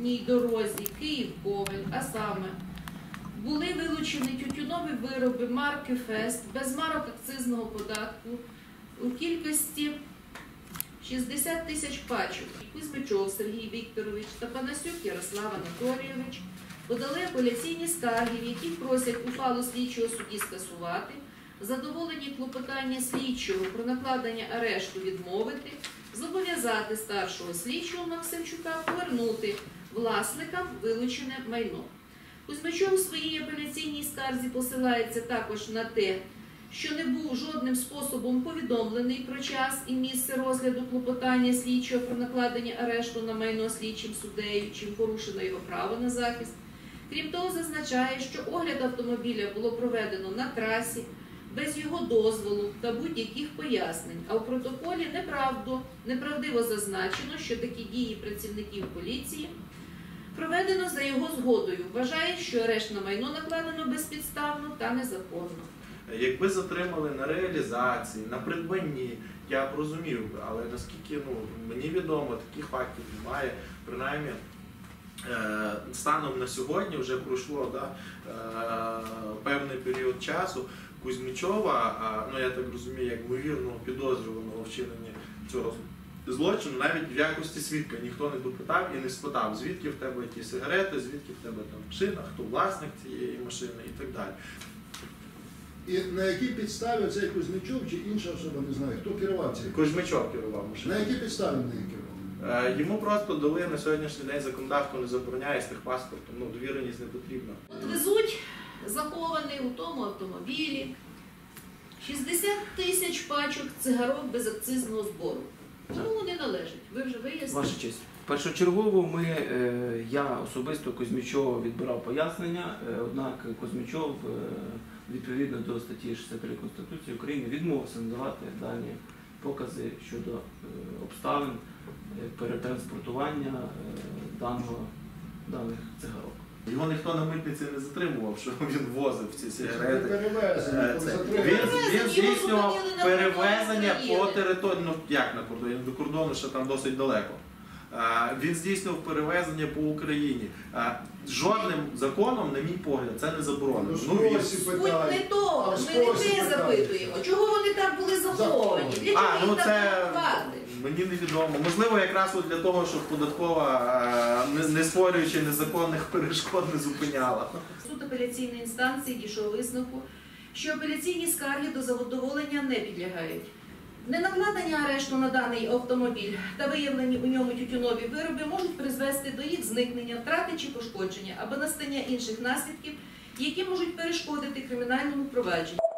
об'їзній дорозі Київ-Ковель, а саме були вилучені тютюнові вироби марки «Фест» без марок акцизного податку у кількості 60 тисяч пачок. Кузьмичов Сергій Вікторович та Панасюк Ярослав Анатолійович подали апеляційні скарги, в яких просять ухвалу слідчого судді скасувати, задоволені клопотання слідчого про накладення арешту відмовити, зобов'язати старшого слідчого Максимчука повернути власникам вилучене майно. Кузьмичов у своїй апеляційній скарзі посилається також на те, що не був жодним способом повідомлений про час і місце розгляду клопотання слідчого про накладення арешту на майно слідчим суддею, чим порушено його право на захист. Крім того, зазначає, що огляд автомобіля було проведено на трасі, без його дозволу та будь-яких пояснень, а в протоколі неправдиво зазначено, що такі дії працівників поліції проведено за його згодою. Вважає, що арешт на майно накладено безпідставно та незаконно. Якби затримали на реалізації, на придбанні, я б розумів, але наскільки мені відомо, таких фактів немає, принаймні станом на сьогодні вже пройшло певний період часу. Кузьмичова, я так розумію, як ймовірного підозрюваного вчинення цього злочину, навіть в якості свідка ніхто не допитав і не спитав, звідки в тебе ті сигарети, звідки в тебе там машина, хто власник цієї машини і так далі. І на якій підставі цей Кузьмичов чи інша особа, не знаю, хто керував цією? Кузьмичов керував машиною. На якій підставі нею керував? Йому просто дали на сьогоднішній день законодавство не забороняє з техпаспортом, довіреність не потрібна. От везуть захований у тому автомобілі 60 тисяч пачок цигарок без акцизного збору. Кому вони належать? Ви вже вияснили? Ваша честь. Першочергово я особисто Кузьмичова відбирав пояснення, однак Кузьмичов відповідно до статті 63 Конституції України відмовився надавати дані покази щодо обставин перетранспортування даних цигарок. Його ніхто на митниці не затримував, що він возив ці сигарети. Він здійснював перевезення по території, як на кордоні, до кордону ще там досить далеко. Він здійснював перевезення по Україні. Жодним законом, на мій погляд, це не заборонено. Суть не то, ми не те запитуємо. Чого вони так були заховані? Для чого їх так заховати? Мені невідомо. Можливо, якраз для того, щоб податкова, не створюючи незаконних перешкод, не зупиняла. Суд апеляційної інстанції дійшов висновку, що апеляційні скарги до задоволення не підлягають. Ненакладення арешту на даний автомобіль та виявлені у ньому тютюнові вироби можуть призвести до їх зникнення, втрати чи пошкодження або настання інших наслідків, які можуть перешкодити кримінальному провадженню.